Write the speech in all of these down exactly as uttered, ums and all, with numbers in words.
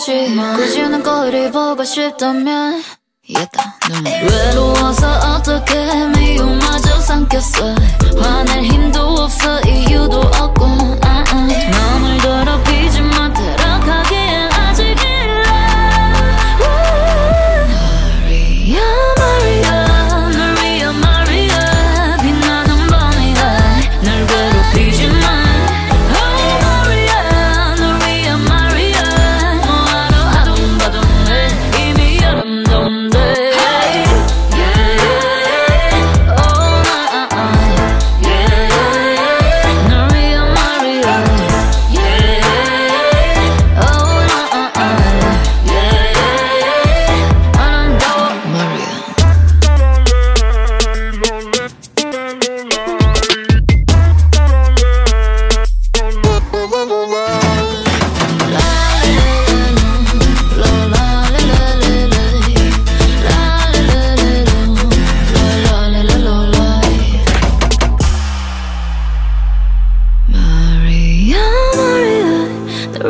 거지. 굳이 는 거리 보고 싶다면 이겼다. 외로워서 어떻게 미움마저 삼켰어. 화낼 힘도 없어 이유도 없고 아, 아. 맘을 더럽히지 마. 들어가기엔 아직 일러. 마리아 마리아 널 위한 마리아 빛나는 밤이야. 널 괴롭히지 마.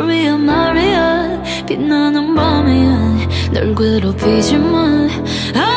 빛나는 밤이야. 널 괴롭히지 마.